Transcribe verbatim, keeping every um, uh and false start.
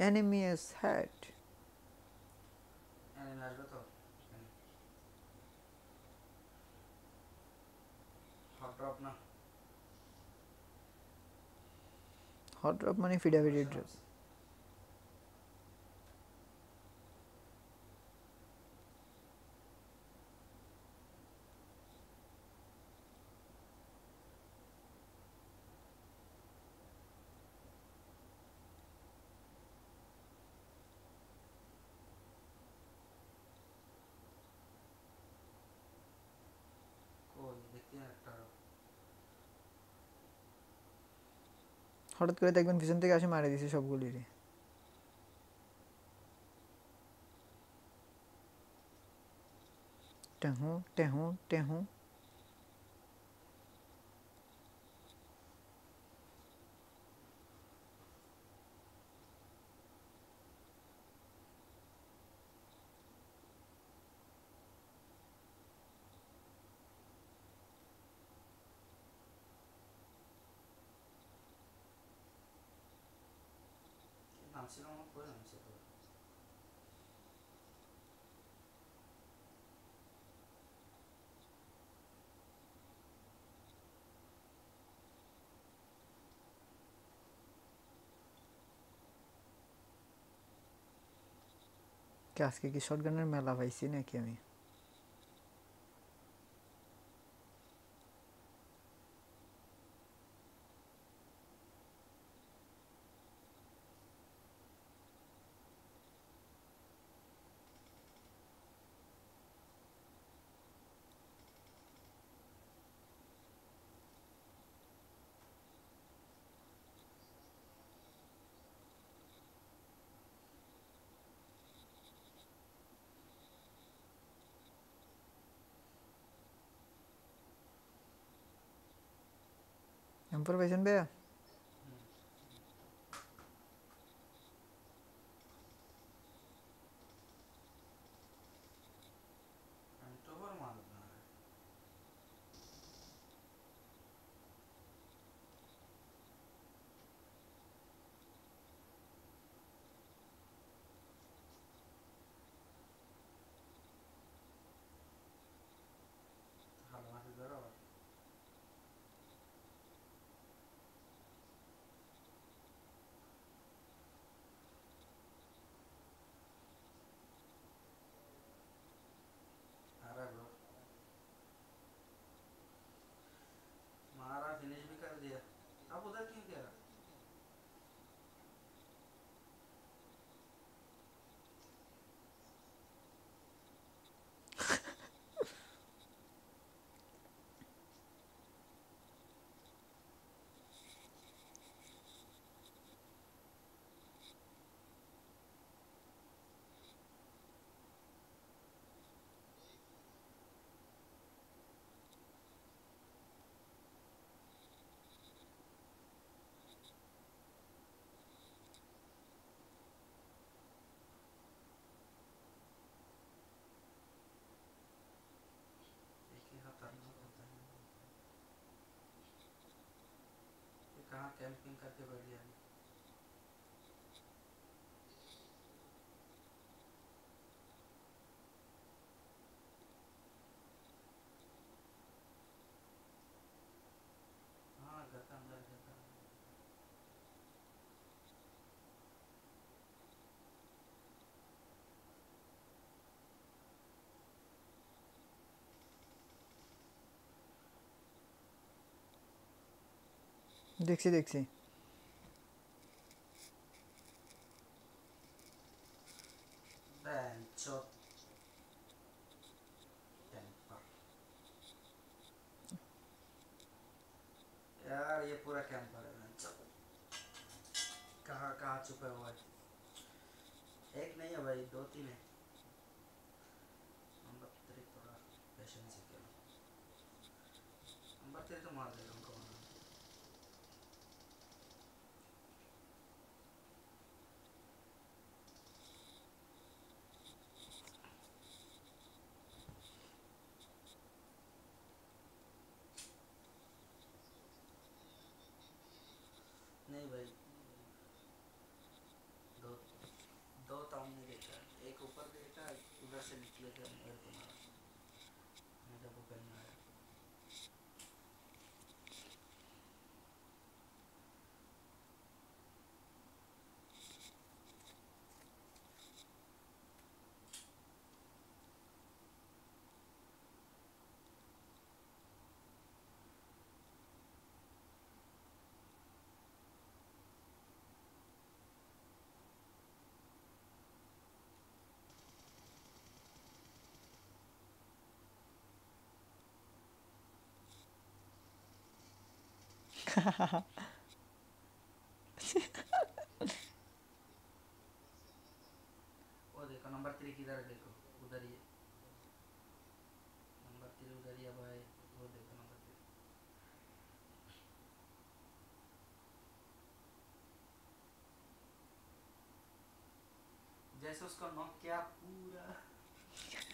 enemy is hit. Enemy আসবে তো hot drop না Hot drop money fidavity অবশ্যই drop. নামছে কই দেখি না একটা হঠাৎ করে দেখবেন পিছন থেকে আসে মারে দিছে সবগুলিরে। টেহু টেহু টেহু। নামছিল আমার কই নামছে তো কে আজকে কি শটগানের মেলা পাইছি নাকি আমি? এম ফোর পাইছেন ভাইয়া? আমি তো ওর মারব না ভালো মারতে ধরো আবার আরে ব্রো मारा फिनिश भी कर दिया अब उधर क्यों गया एक ही खतरनाक होता है ये कहाँ कैंपिंग करके बैठ गया हाँ घर का अंदर घर का দেখছি দেখছি। बेंचो कैंपर यार ये पूरा कैंपर है बेंचो कहाँ कहाँ छुपे हुए हैं एक नहीं है भाई दो तीन है नंबर थ्री थोड़ा पेशेंस ही खेलो नंबर थ्री तो मार देगा उनको नहीं भाई दो को ऊपर देखा, उधर से निकले थे मेरे तुम्हारा, मैं जब ओपन में आया। वो देखो नंबर थ्री किधर है, देखो उधर ही है, नंबर थ्री उधर ही है भाई, वो देखो नंबर थ्री। जैसे उसको नॉक किया पूरा